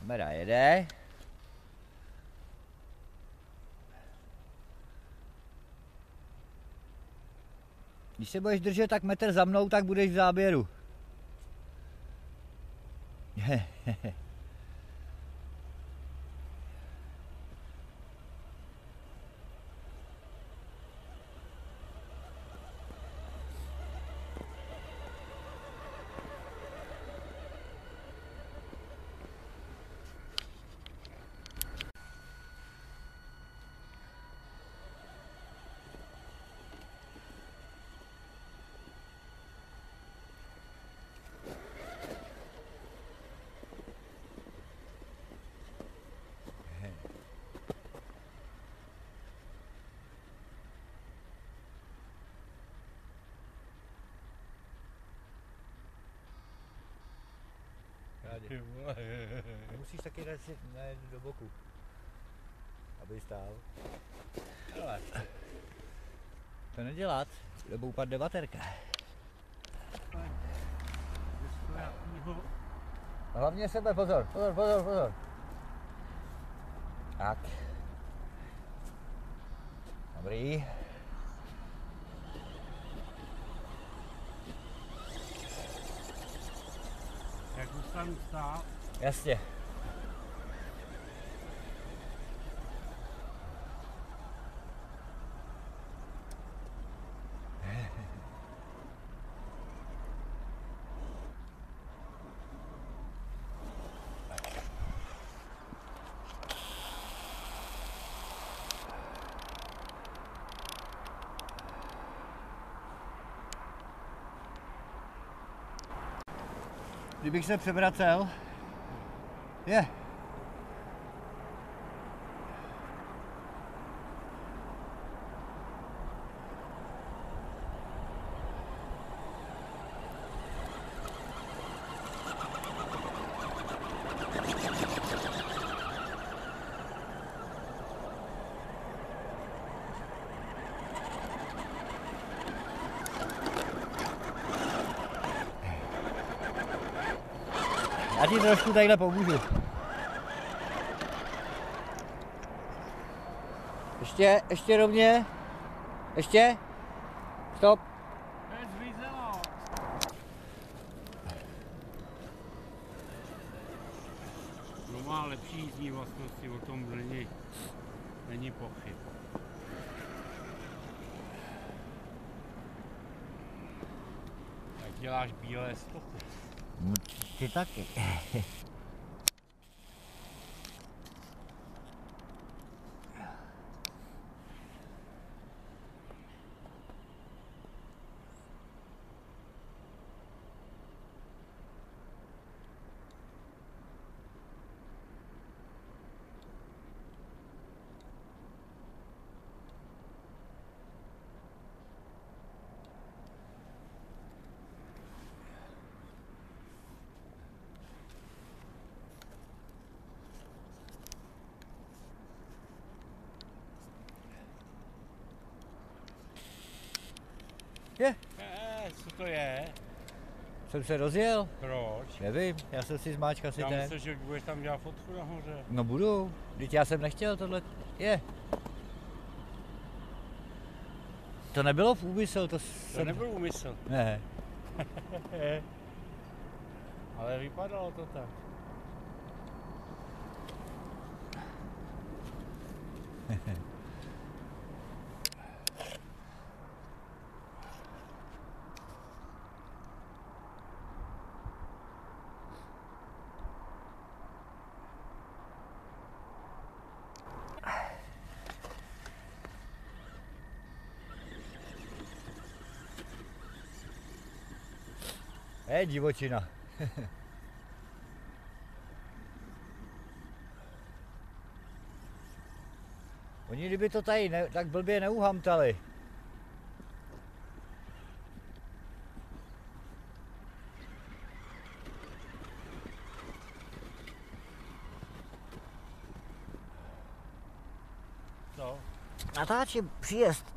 Kamera jede. Když se budeš držet tak metr za mnou, tak budeš v záběru. Musíš taky dát si do boku, aby stál. Ale to nedělat, nebo upadne baterka. Hlavně sebe, pozor, pozor, pozor, pozor. Tak. Dobrý. Jak zůstanu stát? Jasně. Kdybych se převracel, je. Já ti trošku takhle pomůžu. Ještě rovně. Ještě. Stop. Zmizelo. No má lepší jízdní vlastnosti, o tom není pochyb. Tak děláš bílé stopy. Ty taky. Je. Co to je? Jsem se rozjel. Proč? Nevím, já jsem si zmáčkal si Já ten. myslím, že budeš tam dělat fotku nahoře. No budu, vždyť já jsem nechtěl tohle. Je. To nebylo v úmysl, To nebyl úmysl. Ne. Ale vypadalo to tak. Divočina. Oni kdyby to tady tak blbě neuhamtali. Co? Natáčím příjezd.